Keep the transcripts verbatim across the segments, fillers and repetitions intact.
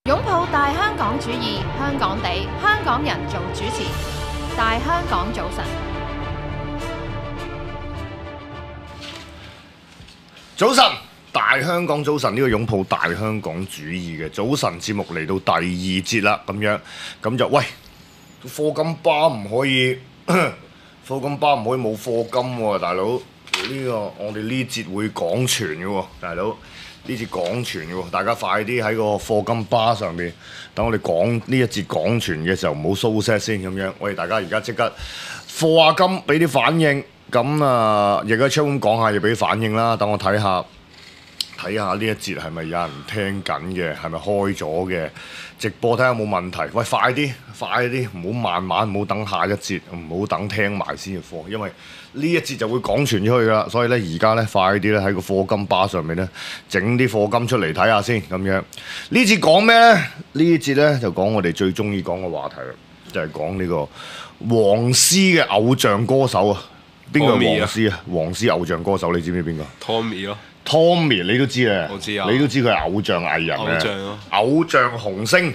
擁抱大香港主義，香港地，香港人做主持。大香港早晨， 早晨，大香港早晨呢、呢個擁抱大香港主義嘅早晨節目嚟到第二節啦，咁樣咁就喂，課金巴唔可以，課金巴唔可以冇課金喎、啊，大佬呢、呢個我哋呢節會廣傳嘅喎，大佬。呢節廣傳嘅喎，大家快啲喺個課金巴上面，等我哋講呢一節廣傳嘅時候唔好收聲先咁樣。我哋大家而家即刻課下金，俾啲反應。咁啊，亦喺 chatroom 講下，又俾啲反應啦。等我睇下睇下呢一節係咪有人聽緊嘅，係咪開咗嘅直播睇下有冇問題。喂，快啲快啲，唔好慢慢，唔好等下一節，唔好等聽埋先嘅課，因為呢一節就會廣傳出去噶啦，所以咧而家咧快啲咧喺個課金巴上面咧整啲課金出嚟睇下先咁樣。呢節講咩咧？呢節咧就講我哋最中意講嘅話題啦，就係講呢個黃絲嘅偶像歌手啊。邊個黃絲啊？黃絲偶像歌手你知唔知邊個 ？Tommy 咯 ，Tommy 你都知啊， 我知啊， 你都知佢係偶像藝人偶像咯， 偶像紅星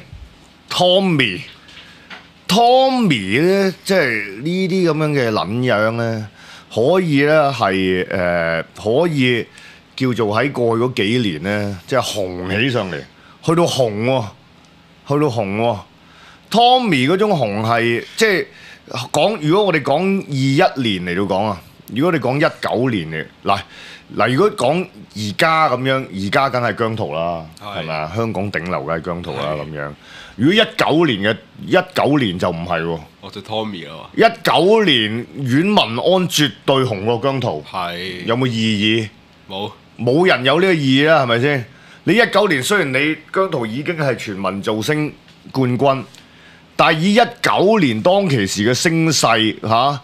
Tommy。Tommy 咧，即係呢啲咁樣嘅撚樣咧，可以咧係誒可以叫做喺過去嗰幾年咧，即係紅起上嚟，去到紅喎、哦，去到紅喎、哦。Tommy 嗰種紅係即係講，如果我哋講二一年嚟到講啊，如果你講一九年嚟嗱嗱，如果講而家咁樣，而家梗係姜濤啦，係咪啊？香港頂流梗係姜濤啦咁樣。如果一九年嘅一九年就唔係喎， 我就 Tommy 咯。 一九年阮文安絕對紅過姜濤， 係有冇異議？ 冇冇人有呢個異議啦，係咪先？你一九年雖然你姜濤已經係全民造星冠軍，但係以一九年當其時嘅聲勢嚇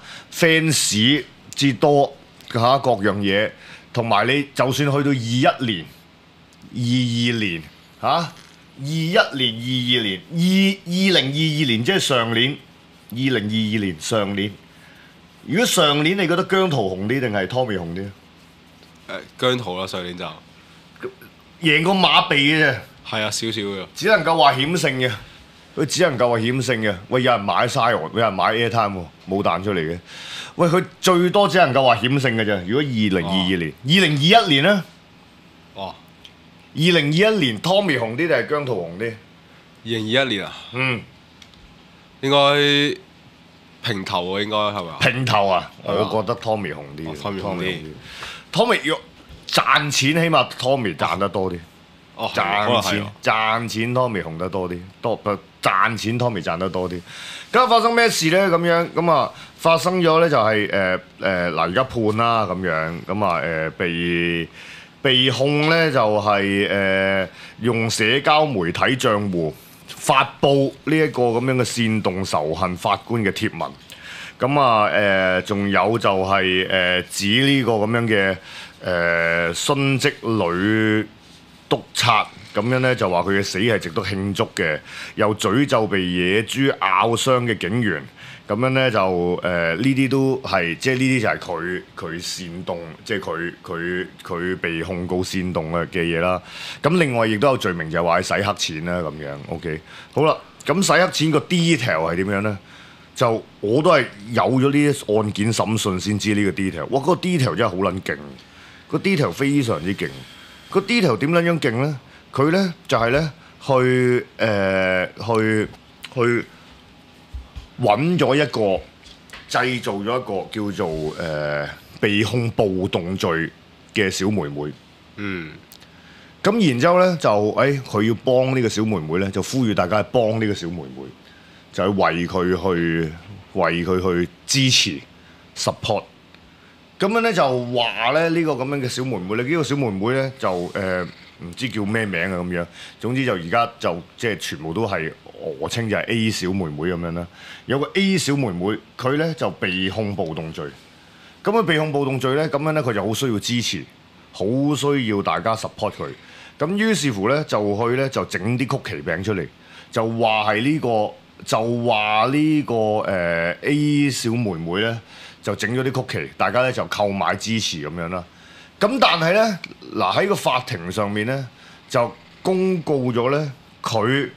fans 之多嚇、啊、各樣嘢，同埋你就算去到二一年、二二年嚇。啊二一年、二二年、二二零二二年，即係上年，二零二二年上年。如果上年你覺得姜濤紅啲定係 Tommy 紅啲？ 誒姜濤啦，上年就贏過馬鼻嘅啫。 係啊，少少嘅。 只能夠話險勝嘅，佢只能夠話險勝嘅。喂，有人買 Sion，有人買 Airtime 喎，冇彈出嚟嘅。喂，佢最多只能夠話險勝嘅啫。如果二零二二年、二零二一年咧？ 哇！ 二零二一年 Tommy 紅啲定係姜濤紅啲？ 二零二一年啊， 嗯， 應該平頭喎，應該係咪？ 平頭啊， 係啊我覺得 Tommy 紅啲。 哦，Tommy 紅啲。 Tommy 要賺錢，起碼 Tommy 賺得多啲。 哦， 賺錢賺錢 Tommy 紅得多啲，多賺錢 Tommy 賺得多啲。咁發生咩事咧？咁樣咁啊，發生咗咧就係誒誒嗱，而家判啦咁樣，咁啊誒被。被控咧就係、是、誒、呃、用社交媒體賬戶發布呢一個咁樣嘅煽動仇恨法官嘅貼文，咁啊誒仲有就係、是、誒、呃、指呢個咁樣嘅誒殉職女督察，咁樣咧就話佢嘅死係值得慶祝嘅，又詛咒被野豬咬傷嘅警員。咁樣咧就誒呢啲都係即係呢啲就係佢佢煽動，即係佢佢佢被控告煽動嘅嘅嘢啦。咁另外亦都有罪名就係話佢洗黑錢啦咁樣。OK，好啦，咁洗黑錢個 detail 係點樣咧？就我都係有咗呢啲案件審訊先知呢個 detail。哇，嗰個 detail 真係好撚勁，個 detail 非常之勁。個 detail 點撚樣勁咧？佢咧就係咧去誒、呃、去去。去揾咗一個製造咗一個叫做誒、呃、被控暴動罪嘅小妹妹。 嗯。 咁然之後咧就誒佢、哎、要幫呢個小妹妹咧，就呼籲大家幫呢個小妹妹，就係為佢去為佢去支持 support。咁樣咧就話咧呢、呢個咁樣嘅小妹妹咧，呢、呢個小妹妹咧就誒唔、呃、知叫咩名啊咁樣。總之就而家就即係全部都係。我稱就係 A 小妹妹咁樣啦，有個 A 小妹妹，佢咧就被控暴動罪。咁樣被控暴動罪咧，咁樣咧佢就好需要支持，好需要大家 support 佢。咁於是乎咧，就去咧就整啲曲奇餅出嚟，就話係呢個，就話呢、呢個誒、呃、A 小妹妹咧就整咗啲曲奇，大家咧就購買支持咁樣啦。咁但係咧嗱喺個法庭上面咧就公告咗咧佢。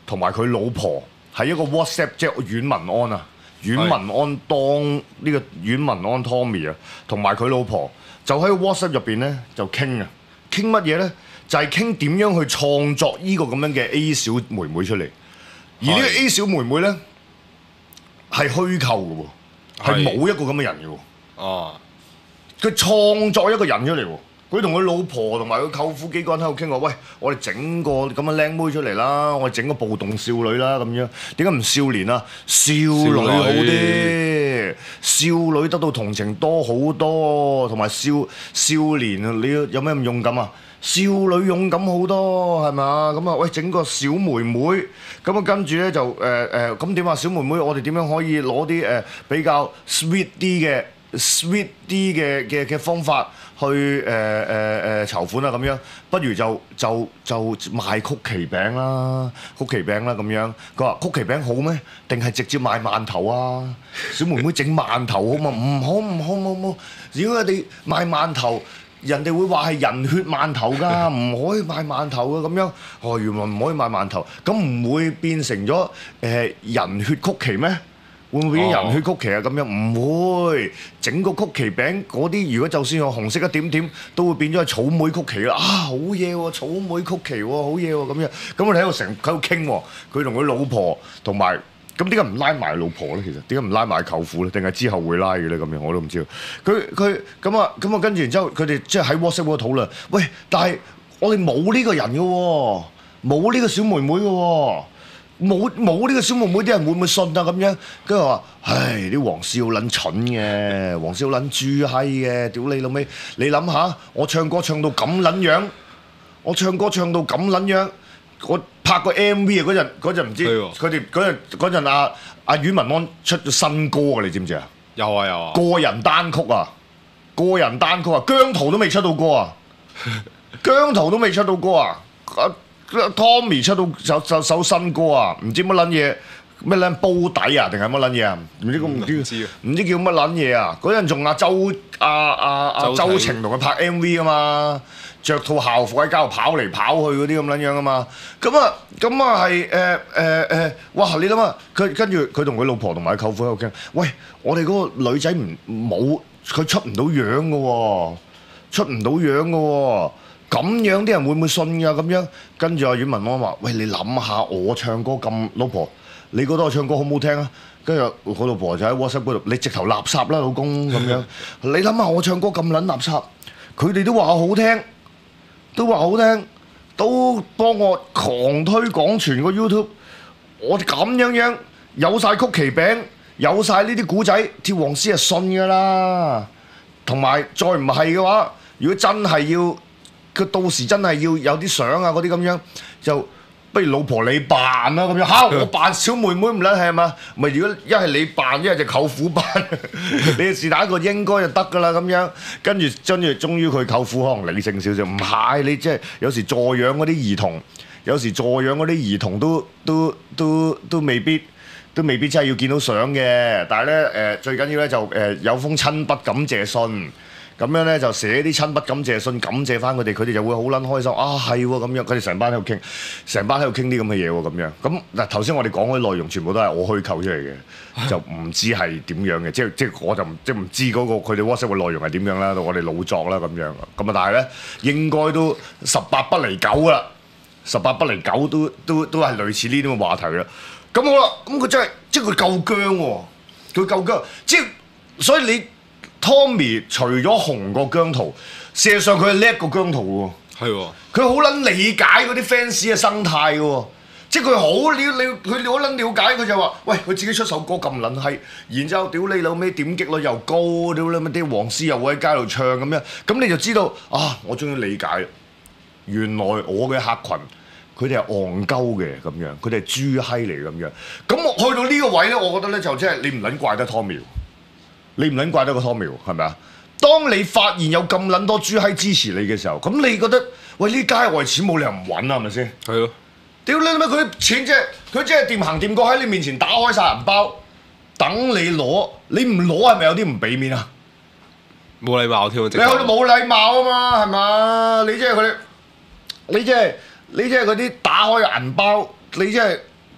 同埋佢老婆係一個 WhatsApp， 即係阮文安啊，阮文安當呢個阮文安 Tommy 啊，同埋佢老婆就喺 WhatsApp 入邊咧就傾啊，傾乜嘢咧？就係傾點樣去創作呢個咁樣嘅 A 小妹妹出嚟，而呢個 A 小妹妹咧係虛構嘅喎，係冇一個咁嘅人嘅喎。 哦， 佢創作一個人出嚟喎，佢同佢老婆同埋佢舅父幾個人喺度傾話，喂，我哋整個咁嘅靚妹出嚟啦，我哋整個暴動少女啦咁樣，點解唔少年啊？少女好啲，少女得到同情多好多，同埋少少年你有咩咁勇敢啊？少女勇敢好多係咪？咁啊，喂，整個小妹妹，咁啊跟住咧就誒誒，咁點啊？小妹妹，我哋點樣可以攞啲誒比較 sweet 啲嘅 sweet 啲嘅嘅嘅方法去誒誒誒籌款啊？咁樣，不如就就就賣曲奇餅啦，曲奇餅啦咁樣。佢話曲奇餅好咩？定係直接賣饅頭啊？小妹妹整饅頭好嘛？唔好唔好唔好，如果我哋賣饅頭。人哋會話係人血饅頭㗎，唔可以賣饅頭嘅咁樣。哦，原來唔可以賣饅頭，咁唔會變成咗誒、呃、人血曲奇咩？會唔會變咗人血曲奇啊？咁樣唔會，整個曲奇餅嗰啲，如果就算有紅色一點點，都會變咗係草莓曲奇啦。啊，好嘢喎，草莓曲奇喎，好嘢喎咁樣。咁我哋喺度成喺度傾喎，佢同佢老婆同埋。咁點解唔拉埋老婆咧？其實點解唔拉埋舅父咧？定係之後會拉嘅咧？咁樣我都唔知道。佢佢咁啊咁啊，跟住然之後，佢哋即係喺 WhatsApp 嗰度討論。喂，但係我哋冇呢個人嘅喎，冇呢個小妹妹嘅喎，冇冇呢個小妹妹，啲人會唔會信啊？咁樣跟住話，唉，啲黃絲好撚蠢嘅，黃絲好撚豬閪嘅，屌你老味！你諗下，我唱歌唱到咁撚樣，我唱歌唱到咁撚樣。我拍個 M V 啊！嗰陣嗰陣唔知佢哋嗰陣嗰陣阿阿阮文安出咗新歌啊！你知唔知啊？ 有啊有啊！ 個人單曲啊，個人單曲啊，姜濤都未出到歌啊，姜濤都未出到歌啊，阿 Tommy 出到首首首新歌啊，唔知乜撚嘢咩撚煲底啊，定係乜撚嘢啊？唔知咁唔知唔知叫乜撚嘢啊？嗰陣仲阿周阿阿阿周晴同佢拍 M V 啊嘛。着套校服喺街度跑嚟跑去嗰啲咁撚樣啊嘛，咁啊咁啊係誒誒誒，哇！你諗下，佢跟住佢同佢老婆同埋舅父喺度傾，喂，我哋嗰個女仔唔冇，佢出唔到樣嘅喎，出唔到樣嘅喎，咁樣啲人會唔會信㗎？咁樣跟住阿阮文安話：喂，你諗下，我唱歌咁，老婆，你覺得我唱歌好唔好聽啊？跟住佢老婆就喺 WhatsApp 嗰度，你直頭垃圾啦，老公咁樣。你諗下，我唱歌咁撚垃圾，佢哋都話好聽。都話好聽，都幫我狂推廣傳個 YouTube。我哋咁樣樣有晒曲奇餅，有晒呢啲古仔，跳黃絲係信㗎啦。同埋再唔係嘅話，如果真係要佢到時真係要有啲相啊嗰啲咁樣，就不如老婆你扮啦咁樣嚇，我扮小妹妹唔撚係嘛？咪如果一係你扮，一係就舅父扮，你是但一個應該就得㗎啦咁樣。跟住跟住，終於佢舅父可能理性少少，唔係你即係有時助養嗰啲兒童，有時助養嗰啲兒童都都都都未必都未必真係要見到相嘅。但係咧誒，最緊要咧就誒有封親筆感謝信。咁樣咧就寫啲親筆感謝信，感謝翻佢哋，佢哋就會好撚開心啊！係喎咁樣，佢哋成班喺度傾，成班喺度傾啲咁嘅嘢喎咁樣。咁嗱頭先我哋講嗰啲內容全部都係我虛構出嚟嘅，就唔知係點樣嘅，即係即係我就唔即係唔知嗰個佢哋 WhatsApp 嘅內容係點樣啦，到我哋老作啦咁樣。咁啊但係咧應該都十八不離九啦，十八不離九都都都係類似呢啲咁嘅話題啦。咁好啦，咁佢真係即係佢夠僵喎，佢夠僵，即係所以你。Tommy 除咗紅過姜濤，事實上佢係叻過姜濤喎。係喎，佢好撚理解嗰啲 fans 嘅生態嘅喎，即係佢好了了，佢好撚了解佢就話：喂，佢自己出首歌咁撚閪，然之後屌你老味點擊率又高，屌你乜啲黃絲又會喺街度唱咁樣，咁你就知道啊！我終於理解，原來我嘅客群佢哋係戇鳩嘅咁樣，佢哋係豬閪嚟咁樣。咁我去到呢個位咧，我覺得咧就即係你唔撚怪得 Tommy。你唔撚怪得個 Tommy 係咪啊？當你發現有咁撚多豬閪支持你嘅時候，咁你覺得喂呢街外錢冇理由唔揾啊？係咪先？係咯。屌你咩？佢啲錢即係佢即係掂行掂過喺你面前打開晒銀包，等你攞。你唔攞係咪有啲唔俾面啊？ 冇禮貌添，你去到冇禮貌啊嘛，係嘛？你即係佢哋，你即係你即係嗰啲打開銀包，你即係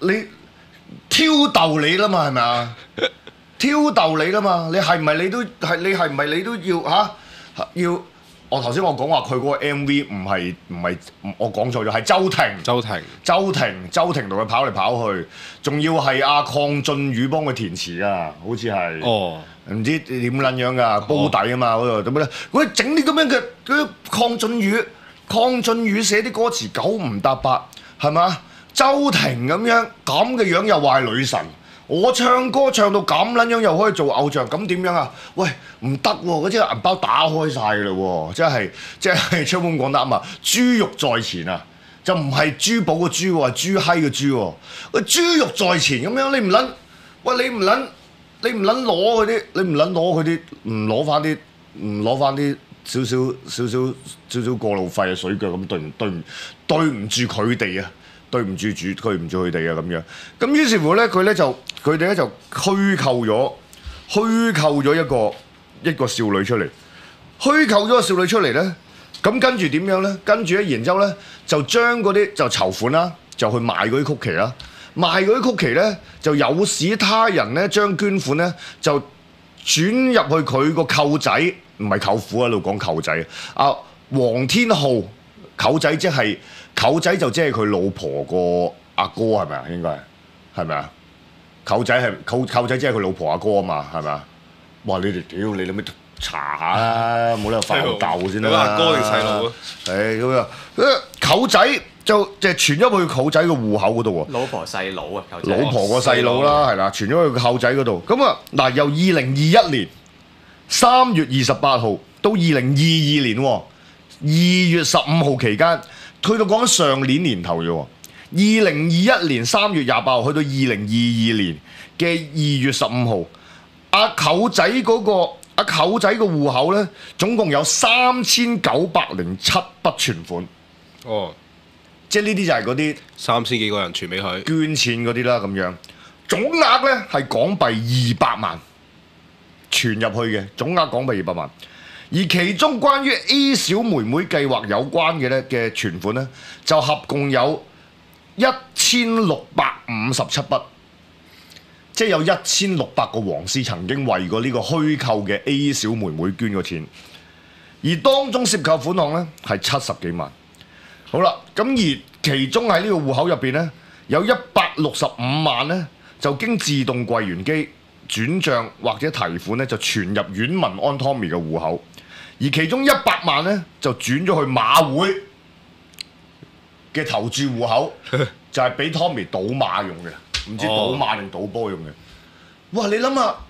你挑逗你啦嘛，係咪啊？挑逗你啦嘛，你係咪你都係你係咪你都要嚇、啊、要？我頭先我講話佢嗰個 M V 唔係唔係我講錯咗，係周庭。 周庭。 周庭周庭同佢跑嚟跑去，仲要係阿鄺俊宇幫佢填詞㗎，好似係。哦。唔知點撚樣㗎，煲底啊嘛嗰度，點解咧？佢整啲咁樣嘅嗰啲鄺俊宇，鄺俊宇寫啲歌詞九唔搭八，係嘛？周庭咁樣咁嘅樣又話係女神。我唱歌唱到咁撚樣又可以做偶像，咁點樣啊？喂，唔得喎！嗰啲銀包打開晒㗎嘞喎，真係即係昌官講得啱啊！豬肉在前啊，就唔係珠寶嘅珠喎，係豬閪嘅豬喎。喂，豬肉在前咁樣，你唔撚？喂，你唔撚？你唔撚攞嗰啲？你唔撚攞佢啲？唔攞翻啲？唔攞翻啲少少少少少少過路費嘅水腳咁對唔對唔對唔住佢哋啊？對唔住主，對唔住佢哋啊咁樣。咁於是乎咧，佢咧就佢哋咧就虛構咗，虛構咗一個一個少女出嚟，虛構咗個少女出嚟咧。咁跟住點樣咧？跟住咧，然之後咧就將嗰啲就籌款啦，就去賣嗰啲曲奇啦。賣嗰啲曲奇咧，就誘使他人咧將捐款咧就轉入去佢個舅仔，唔係舅父喺度講舅仔啊，黃天浩舅仔即係。舅仔就即係佢老婆個阿哥係咪啊？應該係係咪啊？舅仔係舅舅仔即係佢老婆阿哥啊嘛，係咪啊？哇！你哋屌你諗咩查下啦，冇理由發吽竇先啦。 你阿哥定細路啊？ 係咁樣，舅仔就即係傳咗去舅仔個戶口嗰度喎。 老婆細佬啊，舅仔。 老婆個細佬啦，係啦，傳咗去個舅仔嗰度。咁啊嗱，由二零二一年三月二十八號到二零二二年喎，二月十五號期間。去到講緊上年年頭啫喎，二零二一年三月廿八號去到二零二二年嘅二月十五號，阿舅仔嗰個阿舅仔個戶口咧，總共有三千九百零七筆存款。哦，即係呢啲就係嗰啲三千幾個人傳俾佢捐錢嗰啲啦，咁樣總額咧係港幣二百萬存入去嘅，總額港幣二百萬。而其中關於 A 小妹妹計劃有關嘅咧嘅存款咧，就合共有一千六百五十七筆，即係有一千六百個黃絲曾經為過呢個虛構嘅 A 小妹妹捐過錢，而當中涉及款項咧係七十幾萬。好啦，咁而其中喺呢個戶口入邊咧，有一百六十五萬咧就經自動櫃員機轉帳或者提款咧就存入阮文安 Tommy 嘅戶口。而其中一百萬咧就轉咗去馬會嘅投注戶口，就係俾 Tommy 賭馬用嘅，唔知賭馬定賭波用嘅。哇！你諗下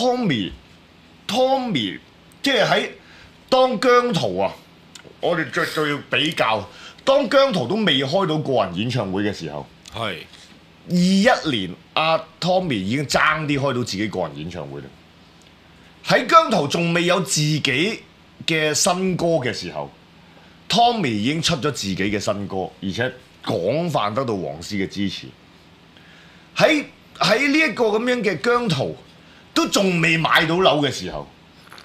Tommy，Tommy 即係喺當姜濤啊，我哋最最要比較，當姜濤都未開到個人演唱會嘅時候，係二一年阿 Tommy 已經爭啲開到自己個人演唱會啦。喺姜濤仲未有自己嘅新歌嘅時候 ，Tommy 已經出咗自己嘅新歌，而且廣泛得到黃絲嘅支持。喺喺呢一個咁樣嘅姜濤都仲未買到樓嘅時候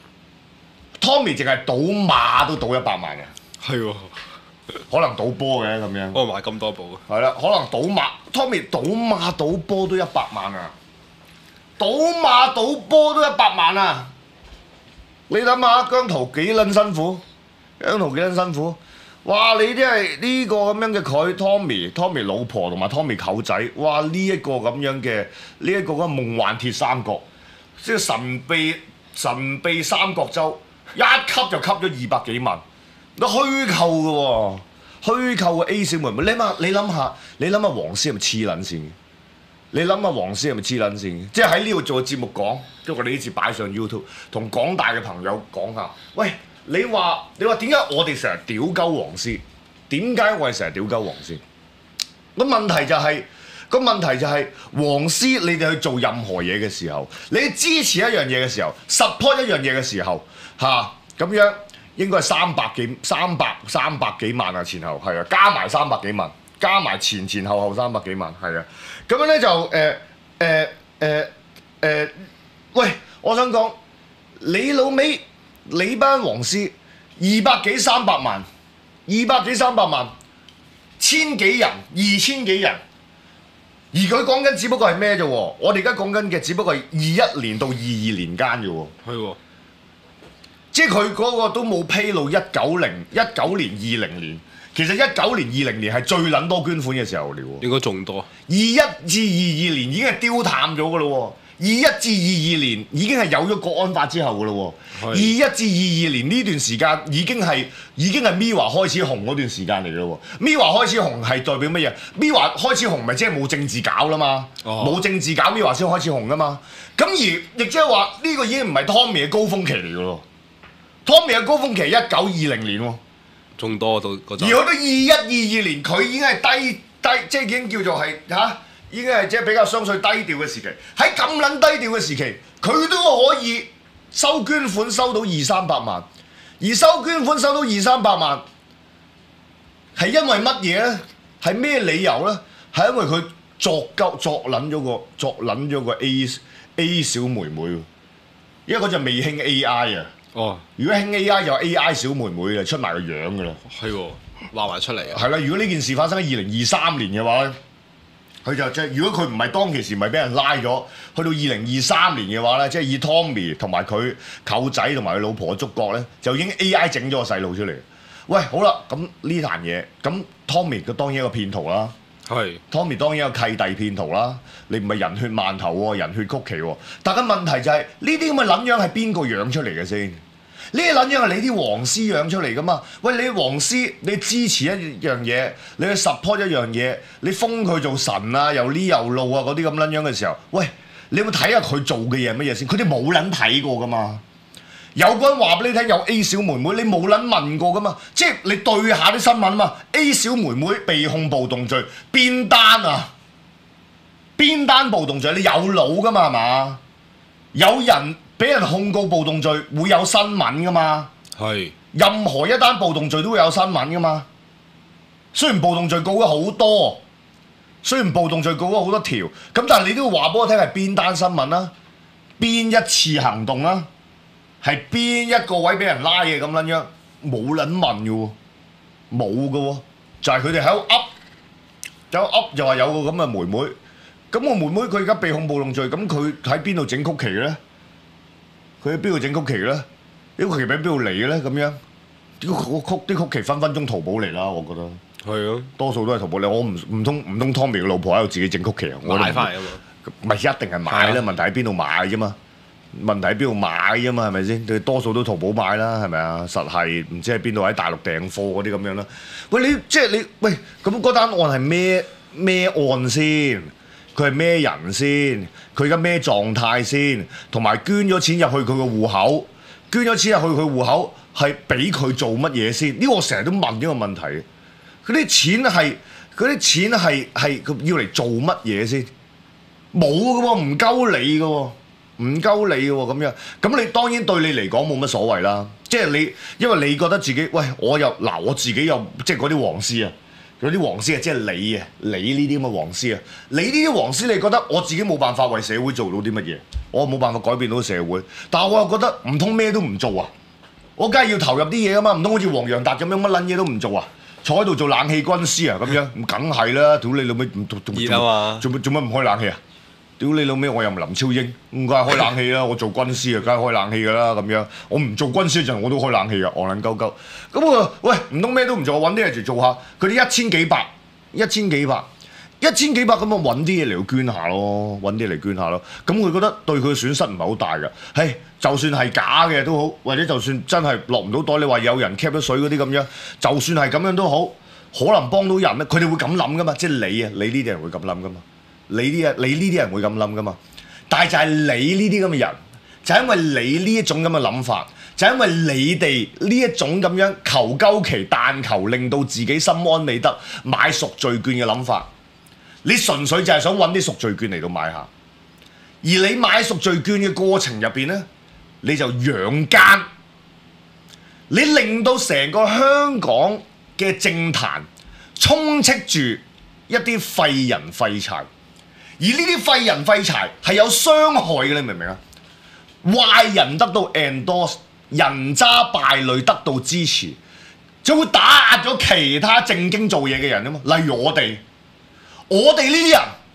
，Tommy 淨係賭馬都賭一百萬嘅。係喎，可能賭波嘅咁樣。 我買咁多寶。 係啦，可能賭馬 ，Tommy 賭馬賭波都一百萬啊！賭馬賭波都一百萬啊！你諗下姜濤幾撚辛苦？姜濤幾撚辛苦？哇！你啲係呢個咁樣嘅佢 Tommy、Tommy 老婆同埋 Tommy 舅仔，哇！呢、這、一個咁樣嘅呢一個嘅夢幻鐵三角，即係神秘神秘三角洲，一吸就吸咗二百幾萬，都虛構嘅喎，虛構嘅 A 小妹妹。你諗下，你諗下，你諗下黃絲係咪黐撚線嘅？你諗下黃絲係咪黐撚線嘅？即係喺呢度做節目講，即係我哋呢次擺上 YouTube， 同廣大嘅朋友講下。喂，你話你話點解我哋成日屌鳩黃絲？點解我哋成日屌鳩黃絲？個問題就係、是、個問題就係、是、黃絲，你哋去做任何嘢嘅時候，你支持一樣嘢嘅時候 ，support 一樣嘢嘅時候，嚇、啊、咁樣應該係三百幾三百三百幾萬啊，前後係啊，加埋三百幾萬。加埋前前後後三百幾萬，係啊，咁樣咧就誒誒誒誒，喂，我想講你老味，你班黃絲二百幾三百萬，二百幾三百萬，千幾人，二千幾人， 而佢講緊只不過係咩啫喎？我哋而家講緊嘅只不過係二一年到二二年間啫喎。 係喎， 即係佢嗰個都冇披露一九零一九年二零年，其實一九年二零年係最撚多捐款嘅時候嚟喎。 應該仲多。 二一至二二年已經係丟淡咗㗎咯喎。二一至二二年已經係有咗國安法之後㗎咯喎，二一至二二年呢段時間已經係已經係 MIRROR 開始紅嗰段時間嚟㗎咯喎。MIRROR 開始紅係代表乜嘢？MIRROR 開始紅咪即係冇政治搞啦嘛，冇、哦、政治搞 MIRROR 先開始紅㗎嘛。咁而亦即係話呢個已經唔係 Tommy 嘅高峰期嚟㗎咯。Tommy 嘅高峰期係一九二零年喎， 仲多到嗰陣。 而去到二一二二年，佢已經係低低，即係已經叫做係嚇。啊已經係即係比較相對低調嘅時期，喺咁撚低調嘅時期，佢都可以收捐款收到二三百萬，而收捐款收到二三百萬，係因為乜嘢咧？係咩理由咧？係因為佢作鳩作撚咗個作撚咗個 A A 小妹妹，因為嗰陣未興 A I 啊。哦，如果興 A I 就 A I 小妹妹啊，出埋個樣㗎啦。 係喎，畫埋出嚟啊。 係啦，如果呢件事發生喺二零二三年嘅話咧。佢就即係，如果佢唔係當其時，咪俾人拉咗，去到二零二三年嘅話咧，即係以 Tommy 同埋佢舅仔同埋佢老婆嘅觸覺咧，就已經 A I 整咗個細路出嚟。喂，好啦，咁呢壇嘢，咁 Tommy 佢當然一個騙徒啦，係是 Tommy 當然一個契弟騙徒啦。你唔係人血饅頭喎，人血曲奇喎。但係問題就係呢啲咁嘅撚樣係邊個養出嚟嘅先？呢啲撚樣係你啲黃絲養出嚟噶嘛？喂，你黃絲，你支持一樣嘢，你去 support 一樣嘢，你封佢做神啊，又呢又路啊嗰啲咁撚樣嘅時候，喂，你有冇睇下佢做嘅嘢乜嘢先？佢哋冇撚睇過噶嘛？有個人話俾你聽有 A 小妹妹，你冇撚問過噶嘛？即係你對下啲新聞啊嘛 ，A 小妹妹被控暴動罪，邊單啊？邊單暴動罪？你有腦噶嘛？係嘛？有人俾人控告暴動罪會有新聞噶嘛？係是任何一單暴動罪都會有新聞噶嘛？雖然暴動罪告咗好多，雖然暴動罪告咗好多條，咁但係你都要話俾我聽係邊單新聞啦？邊一次行動啦？係邊一個位俾人拉嘅咁撚樣？冇撚問嘅喎，冇嘅喎，就係佢哋喺度噏，就噏就話有個咁嘅妹妹，咁個妹妹佢而家被控暴動罪，咁佢喺邊度整曲奇咧？佢喺邊度整曲奇咧？啲曲奇喺邊度嚟嘅咧？咁樣啲曲啲曲奇分分鐘淘寶嚟啦，我覺得。係啊，多數都係淘寶嚟。我唔唔通唔通 Tommy 嘅老婆喺度自己整曲奇啊？我買翻嚟啊嘛。唔係一定係買啦，問題喺邊度買啫嘛？問題喺邊度買啫嘛？係咪先？佢多數都淘寶買啦，係咪啊？實係唔知喺邊度喺大陸訂貨嗰啲咁樣啦。喂，你即係你喂咁嗰單案係咩咩案先？佢係咩人先？佢而家咩狀態先？同埋捐咗錢入去佢個戶口，捐咗錢入去佢戶口係俾佢做乜嘢先？呢個我成日都問呢個問題。嗰啲錢係嗰啲錢係係佢要嚟做乜嘢先？冇㗎喎，唔鳩你㗎喎，唔鳩你㗎喎咁樣。咁你當然對你嚟講冇乜所謂啦。即係你因為你覺得自己喂，我又嗱我自己又即係嗰啲黃絲啊。有啲黃絲啊，即係你啊，你呢啲咁嘅黃絲啊，你呢啲黃絲，你覺得我自己冇辦法為社會做到啲乜嘢？我冇辦法改變到社會，但係我又覺得唔通咩都唔做啊？我梗係要投入啲嘢啊嘛，唔通好似黃洋達咁樣乜撚嘢都唔做啊？坐喺度做冷氣軍師啊咁樣，咁梗係啦！屌你老味，唔做做做做做乜唔開冷氣啊？屌你老味，我又唔林超英，唔梗係開冷氣啦！我做軍師啊，梗係開冷氣㗎啦咁樣。我唔做軍師嗰陣，我都開冷氣㗎，戇撚鳩鳩。咁啊，喂，唔通咩都唔做，揾啲嘢嚟做下。佢哋一千幾百，一千幾百，一千幾百咁啊，揾啲嘢嚟到捐下咯，揾啲嚟捐下咯。咁佢覺得對佢嘅損失唔係好大㗎。係，就算係假嘅都好，或者就算真係落唔到袋，你話有人 cap 咗水嗰啲咁樣，就算係咁樣都好，可能幫到人咧。佢哋會咁諗㗎嘛？即係你啊，你呢啲人會咁諗㗎嘛？你啲啊，你呢啲人會咁諗噶嘛？但係就係你呢啲咁嘅人，就係因為你呢一種咁嘅諗法，就係因為你哋呢一種咁樣求鳩其但求令到自己心安理得買贖罪券嘅諗法，你純粹就係想揾啲贖罪券嚟到買下，而你買贖罪券嘅過程入邊咧，你就養奸，你令到成個香港嘅政壇充斥住一啲廢人廢柴。而呢啲廢人廢柴係有傷害嘅，你明唔明啊？壞人得到 endorse， 人渣敗類得到支持，就會打壓咗其他正經做嘢嘅人啊嘛。例如我哋，我哋呢啲人，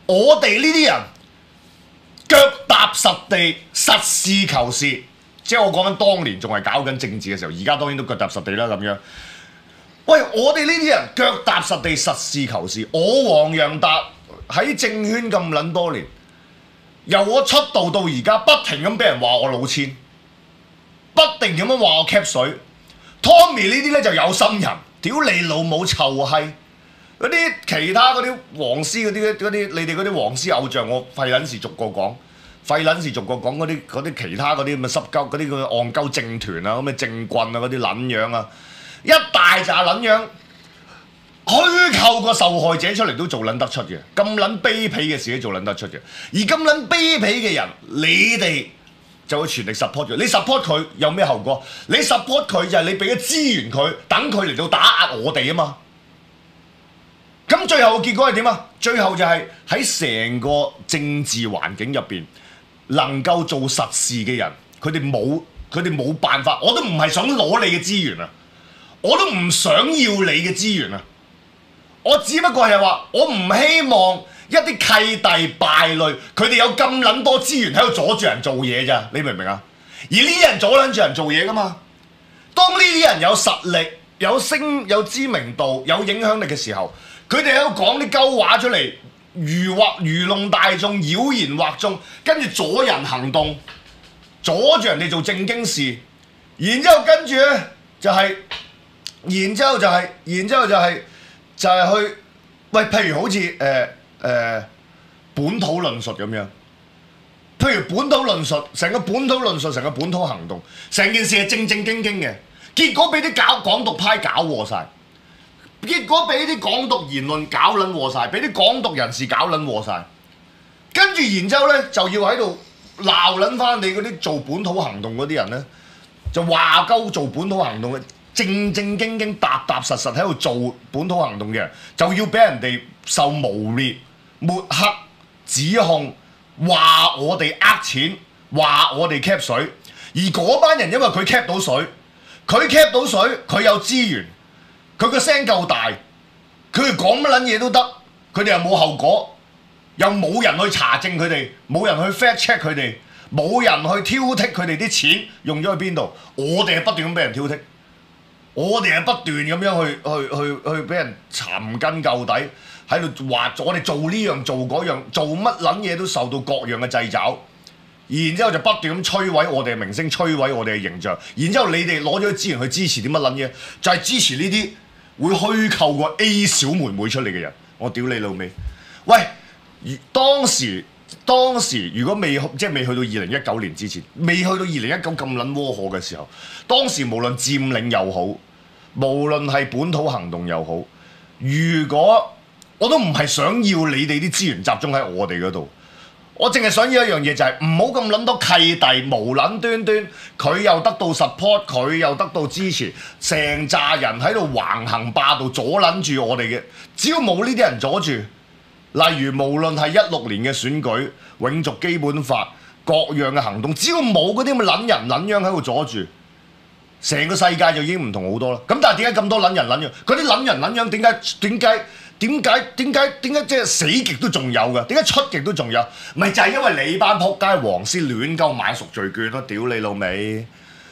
我哋呢啲人腳踏實地、實事求是，即係我講緊當年仲係搞緊政治嘅時候，而家當然都腳踏實地啦咁樣。喂，我哋呢啲人腳踏實地、實事求是。我黃洋達喺政圈咁撚多年，由我出道到而家，不停咁俾人話我老千，不停咁樣話我 cap 水。Tommy 呢啲咧就有心人，屌你老母臭閪！嗰啲其他嗰啲黃絲嗰啲嗰啲，你哋嗰啲黃絲偶像，我費撚事逐個講，費撚事逐個講嗰啲嗰啲其他嗰啲咁嘅濕鳩嗰啲咁嘅戇鳩政團啊，咁嘅政棍啊，嗰啲撚樣啊！一大紮撚樣，虛構個受害者出嚟都做撚得出嘅，咁撚卑鄙嘅事都做撚得出嘅。而咁撚卑鄙嘅人，你哋就會全力 support 佢。你 support 佢有咩後果？你 support 佢就係你俾咗資源佢，等佢嚟到打壓我哋啊嘛。咁最後嘅結果係點啊？最後就係喺成個政治環境入邊，能夠做實事嘅人，佢哋冇佢哋冇辦法。我都唔係想攞你嘅資源啊！我都唔想要你嘅資源啊！我只不過係話，我唔希望一啲契弟敗類，佢哋有咁撚多資源喺度阻住人做嘢咋？你明唔明啊？而呢啲人阻撚住人做嘢噶嘛？當呢啲人有實力、有聲、有知名度、有影響力嘅時候，佢哋喺度講啲鳩話出嚟，愚惑愚弄大眾、妖言惑眾，跟住阻人行動，阻住人哋做正經事，然之後跟住咧就係、是。然之後就係、是，然之後就係、是，就係、是、去，喂，譬如好似誒誒本土論述咁樣，譬如本土論述，成個本土論述，成個本土行動，成件事係正正經經嘅，結果俾啲搞港獨派搞禍晒，結果俾啲港獨言論搞撚禍晒，俾啲港獨人士搞撚禍晒，跟住然之後咧就要喺度鬧撚翻你嗰啲做本土行動嗰啲人咧，就話鳩做本土行動嘅。正正經經、踏踏實實喺度做本土行動嘅人，就要俾人哋受誣蔑、抹黑、指控，話我哋呃錢，話我哋 cap 水。而嗰班人因為佢 cap 到水，佢 cap 到水，佢有資源，佢個聲夠大，佢哋講乜撚嘢都得，佢哋又冇後果，又冇人去查證佢哋，冇人去 fact check 佢哋，冇人去挑剔佢哋啲錢用咗去邊度。我哋係不斷咁俾人挑剔。我哋係不斷咁樣去去去去俾人尋根究底，喺度話我哋做呢樣做嗰樣，做乜撚嘢都受到各樣嘅掣肘，然之後就不斷咁摧毀我哋嘅名聲，摧毀我哋嘅形象。然之後你哋攞咗啲資源去支持啲乜撚嘢？就係、是、支持呢啲會虛構個 A 小妹妹出嚟嘅人。我屌你老味！喂，當時當時如果未即係未去到二零一九年之前，未去到二零一九咁撚窩火嘅時候，當時無論佔領又好，無論係本土行動又好，如果我都唔係想要你哋啲資源集中喺我哋嗰度，我淨係想要一樣嘢，就係唔好咁撚多契弟無撚端端，佢又得到 support， 佢又得到支持，成扎人喺度橫行霸道阻撚住我哋嘅，只要冇呢啲人阻住。例如無論係一六年嘅選舉、永續基本法各樣嘅行動，只要冇嗰啲咁嘅撚人撚樣喺度阻住，成個世界就已經唔同好多啦。咁但係點解咁多撚人撚樣？嗰啲撚人撚樣點解點解點解點解點解即係死極都仲有㗎？點解出極都仲有？咪就係因為你班撲街黃絲亂鳩買贖罪券咯！屌你老味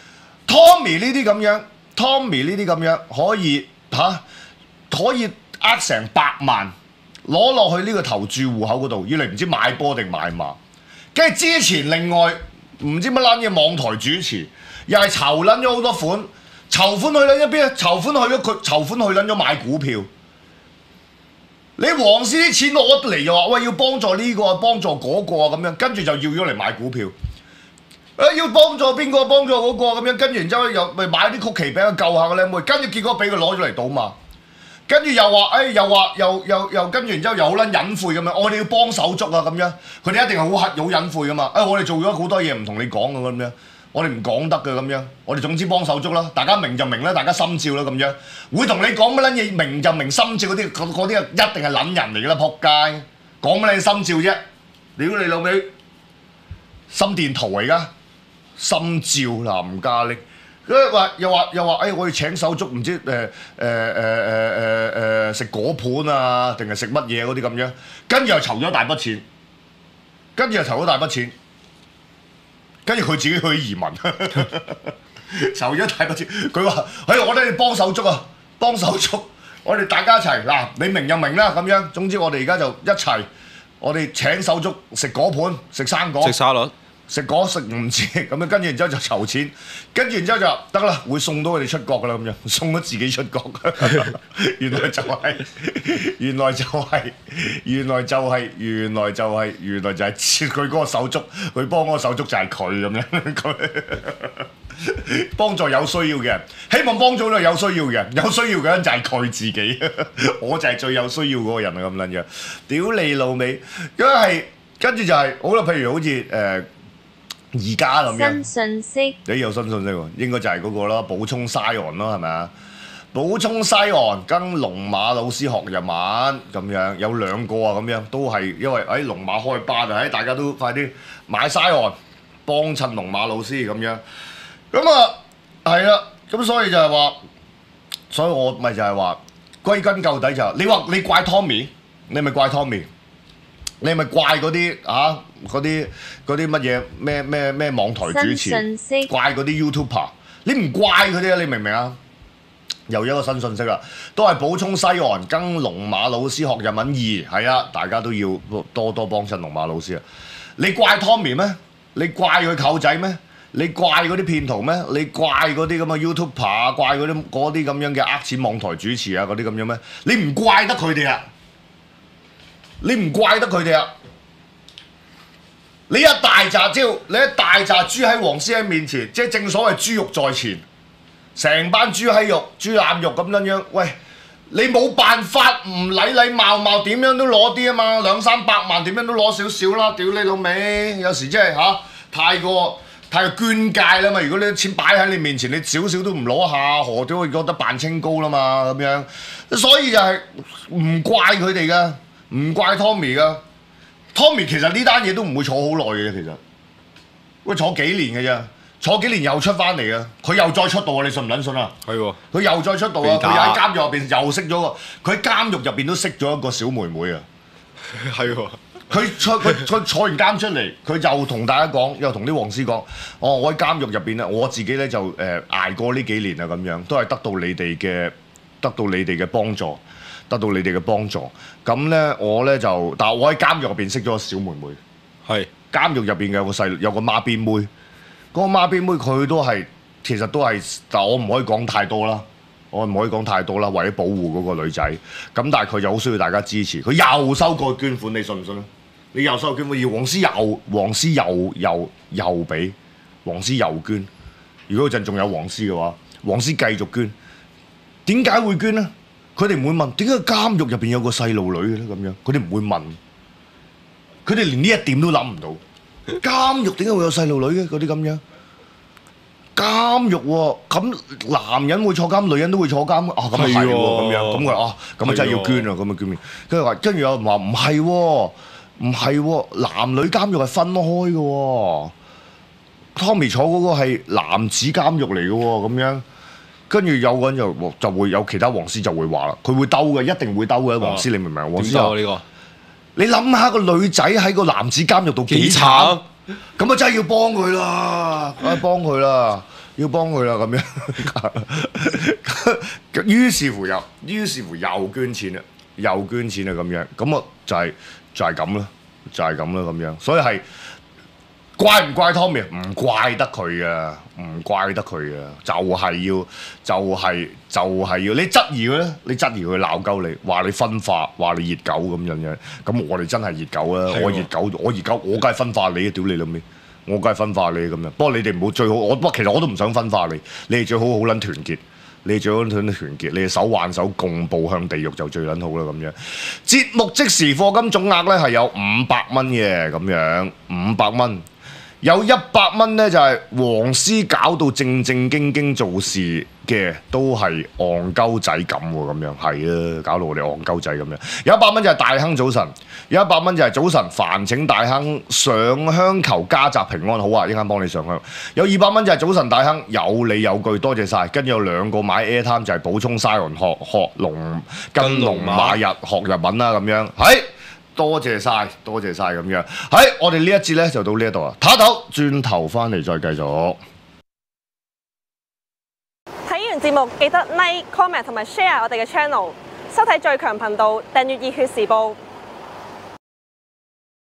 ！Tommy 呢啲咁樣 ，Tommy 呢啲咁樣可以嚇、啊、可以呃成百萬。攞落去呢個投注戶口嗰度，要嚟唔知買波定買馬。跟住之前另外唔知乜撚嘢網台主持，又係籌撚咗好多款，籌款去撚咗邊啊？籌款去咗佢，籌款去撚咗買股票。你黃絲啲錢攞嚟又話喂要幫助呢個幫助嗰個咁樣，跟住就要咗嚟買股票。誒要幫助邊個幫助嗰個咁樣，跟住然之後又咪買啲曲奇俾佢救下個靚妹，跟住結果俾佢攞咗嚟賭馬。跟住又話，誒、哎、又話，又又又跟住，然之後又好撚隱晦咁樣，我哋要幫手足啊咁樣，佢哋一定係好黑好隱晦噶嘛，誒、哎、我哋做咗好多嘢唔同你講嘅咁樣，我哋唔講得嘅咁樣，我哋總之幫手足啦，大家明就明啦，大家心照啦咁樣，會同你講乜撚嘢明就明心照嗰啲，嗰啲一定係撚人嚟噶啦，仆街，講乜撚心照啫，屌你老味，心電圖嚟噶，心照林嘉玲。 佢話又話又話，誒、哎、我要請手足，唔知誒誒誒誒誒誒食果盤啊，定係食乜嘢嗰啲咁樣，跟住又籌咗大筆錢，跟住又籌咗大筆錢，跟住佢自己去移民，籌咗大筆錢，佢話：誒我哋要幫手足啊，幫手足，我哋大家一齊嗱，你明就明啦咁樣。總之我哋而家就一齊，我哋請手足食果盤，食生果， 食沙律。 食果食唔知咁樣，跟住然之後就籌錢，跟住然之後就得啦，會送到佢哋出國噶啦咁樣，送咗自己出國。原來就係、是，原來就係、是，原來就係、是，原來就係、是，原來就係佢嗰個手足，佢幫嗰個手足就係佢咁樣，佢幫助有需要嘅人，希望幫助到有需要嘅人，有需要嘅人就係佢自己，我就係最有需要嗰個人啊咁撚樣，屌你老味，因為係跟住就係、是、好啦，譬如好似誒。呃而家咁樣， 新信息， 你有新信息喎，應該就係嗰個啦，補充西岸咯，係咪啊？補充西岸跟龍馬老師學日文咁樣，有兩個啊咁樣，都係因為喺龍馬開班啊，喺大家都快啲買西岸幫襯龍馬老師咁樣，咁啊係啦，咁所以就係話，所以我咪就係話，歸根究底就係、是，你話你怪 Tommy， 你咪怪 Tommy。你咪怪嗰啲啊，嗰啲嗰啲乜嘢咩咩咩網台主持，怪嗰啲 YouTuber， 你唔怪佢哋啊？你明唔明啊？又一個新信息啦，都係補充西岸跟龍馬老師學日文二，係啊，大家都要多多幫襯龍馬老師啊！你怪 Tommy 咩？你怪佢舅仔咩？你怪嗰啲騙徒咩？你怪嗰啲咁嘅 YouTuber 啊？怪嗰啲嗰啲咁樣嘅呃錢網台主持啊？嗰啲咁樣咩？你唔怪得佢哋啊！你唔怪得佢哋啊！你一大紮招，你一大紮豬喺黃師喺面前，即係正所謂豬肉在前，成班豬閪肉、豬腩肉咁樣樣。喂，你冇辦法唔禮禮貌貌，點樣都攞啲啊嘛，兩三百萬點樣都攞少少啦。屌你老味，有時真係嚇太過太過捐介啦嘛。如果你啲錢擺喺你面前，你少少都唔攞下，何點會覺得扮清高啦嘛咁樣？所以就係唔怪佢哋噶。唔怪 Tommy 噶 ，Tommy 其實呢單嘢都唔會坐好耐嘅，其實會坐幾年嘅啫，坐幾年又出翻嚟啊！佢又再出道啊！你信唔撚信啊？係喎，佢又再出道啊！佢喺監獄入邊又識咗個，佢喺監獄入邊都識咗一個小妹妹啊！係喎，佢出佢佢坐完監出嚟，佢又同大家講，又同啲黃絲講：哦，我喺監獄入邊咧，我自己咧就誒、呃、捱過呢幾年啊，咁樣都係得到你哋嘅，得到你哋嘅幫助。得到你哋嘅幫助，咁咧我咧就，但係我喺監獄入邊識咗個小妹妹，係監獄入邊嘅有個細有個孖辮妹，嗰、那個孖辮妹佢都係其實都係，但我唔可以講太多啦，我唔可以講太多啦，為咗保護嗰個女仔，咁但係佢就好需要大家支持，佢又收過捐款，你信唔信啊？你又收捐款，而黃絲又黃絲又又又俾黃絲又捐，如果嗰陣仲有黃絲嘅話，黃絲繼續捐，點解會捐呢？佢哋唔會問點解監獄入邊有個細路女嘅咧咁樣，佢哋唔會問，佢哋連呢一點都諗唔到。監獄點解會有細路女嘅嗰啲咁樣？監獄喎，咁男人會坐監，女人都會坐監啊，咁啊係喎咁樣，咁佢啊咁啊真係要捐啊，咁啊捐面。跟住話，跟住有人話唔係喎，唔係喎，男女監獄係分開嘅喎。Tommy 坐嗰個係男子監獄嚟嘅喎，咁樣。跟住有個人就就會有其他黃絲就會話啦，佢會兜嘅，一定會兜嘅黃絲，你明唔明？黃絲就呢個，你諗下個女仔喺個男子監獄度幾慘，咁啊真係要幫佢啦，啊幫佢啦，要幫佢啦咁樣。於是乎又，於是乎又捐錢啦，又捐錢啦咁樣，咁啊就係就係咁啦，就係咁啦咁樣，所以係。怪唔怪 Tommy？ 唔怪得佢啊，唔怪得佢啊，就係、是、要，就係、是、就係、是、要。你質疑佢咧，你質疑佢鬧鳩你，話你分化，話你熱狗咁樣樣。咁我哋真係熱狗啊！我熱狗，我熱狗，我梗係分化你啊！屌你老味，我梗係分化你咁樣。不過你哋唔好最好，我不過其實我都唔想分化你。你哋最好好撚團結，你哋最好撚團結，你哋手挽手共步向地獄就最撚好啦咁樣。節目即時課金總額咧係有五百蚊嘅咁樣，五百蚊。 有一百蚊咧就係黃絲搞到正正經經做事嘅，都係戇鳩仔咁喎，咁樣係啊，搞到我哋戇鳩仔咁樣。有一百蚊就係大亨早晨，有一百蚊就係早晨煩請大亨上香求家宅平安，好啊，一陣間幫你上香。有二百蚊就係早晨大亨有理有據，多謝晒。跟住有兩個買 Airtime 就係補充 Siren 學學龍跟龍馬日學日文啦咁樣，係。多謝晒，多謝晒咁樣。喺我哋呢一節咧就到呢一度啊，唞一唞，轉頭翻嚟再繼續。 睇完節目記得 like、comment 同埋 share 我哋嘅 channel，收睇最強頻道，訂閱熱血時報。